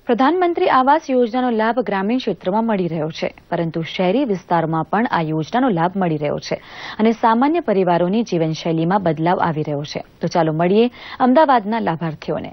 પ્રધાનમંત્રી આવાસ યોજનાનો લાભ ગ્રામીણ ક્ષેત્રમાં મળી રહ્યો છે, પરંતુ શહેરી વિસ્તારોમાં પણ આ યોજનાનો લાભ મળી રહ્યો છે અને સામાન્ય પરિવારોની જીવનશૈલીમાં બદલાવ આવી રહ્યો છે. તો ચાલો મળીએ અમદાવાદના લાભાર્થીઓને.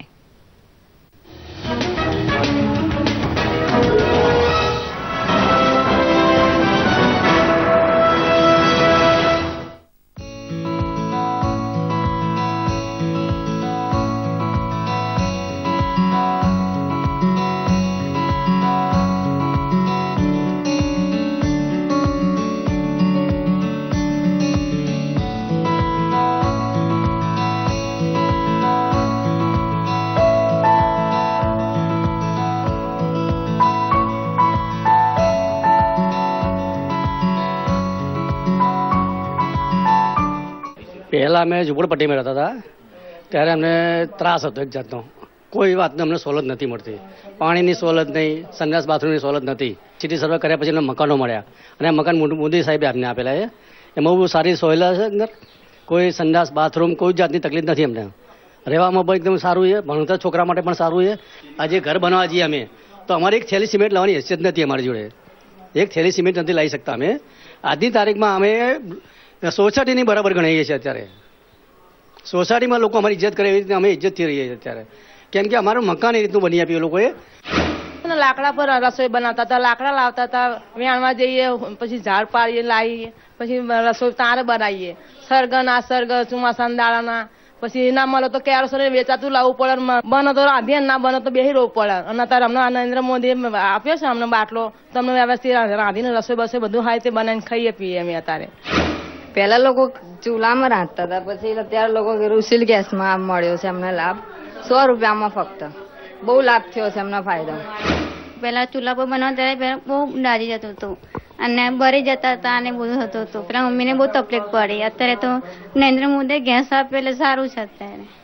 પહેલા અમે ઝુંપડપટ્ટીમાં રહેતા હતા ત્યારે અમને ત્રાસ હતો એક જાતનો. કોઈ વાતની અમને સવલત નથી મળતી. પાણીની સવલત નહીં, સંડાસ બાથરૂમની સવલત નથી. સિટી સર્વે કર્યા પછી અમને મકાનો મળ્યા અને મકાન મોદી સાહેબે આપને આપેલા છે. એમાં બહુ સારી સવલત છે. અંદર કોઈ સંડાસ બાથરૂમ કોઈ જાતની તકલીફ નથી અમને. રહેવામાં પણ એકદમ સારું છે. ભણતર છોકરા માટે પણ સારું છે. આજે ઘર બનાવવા જઈએ અમે તો અમારી એક થેલી સિમેન્ટ લાવવાની હેસિયત નથી અમારી જોડે. એક થેલી સિમેન્ટ નથી લાવી શકતા અમે. આજની તારીખમાં અમે સોસાયટીની બરાબર ગણાઈએ છીએ. અત્યારે સોસાયટીમાં લોકો અમારી ઇજ્જત કરે એવી રીતે અમે ઇજ્જતથી રહીએ છીએ અત્યારે. કેમ કે અમારું મકાન એ રીતનું બની આપ્યું એ લોકોએ. લાકડા પર રસોઈ બનાવતા હતા, લાકડા લાવતા હતા, વેણવા જઈએ, પછી ઝાડ પાડીએ, લાવીએ, પછી રસોઈ તારે બનાવીએ. સરગન આ સરગ ચોમાસાના દાડાના પછી ના મળે તો કેરોસીન વેચાતું લાવવું પડે. બનો તો રાંધીએ, ના બનો તો બેસી રહેવું પડે. અને અત્યારે અમને નરેન્દ્ર મોદીએ આપ્યો છે અમને બાટલો, તમને વ્યવસ્થિત રાંધીને રસોઈ બસોઈ બધું હોય તે બનાવીને ખાઈએ પીએ અમે. અત્યારે પહેલા લોકો ચૂલામાં રાંધતા હતા, પછી અત્યારે લોકો રૂસીલ ગેસમાં મળ્યો છે અમને લાભ. 100 રૂપિયામાં ફક્ત બહુ લાભ થયો છે એમનો ફાયદો. પહેલા ચૂલા પર બનાવતા ત્યારે બહુ દાજી જતું હતું અને બળી જતા હતા અને બધું થતું હતું. પેલા મમ્મીને બહુ તકલીફ પડી. અત્યારે તો નરેન્દ્ર મોદીએ ગેસ આપે એટલે સારું છે અત્યારે.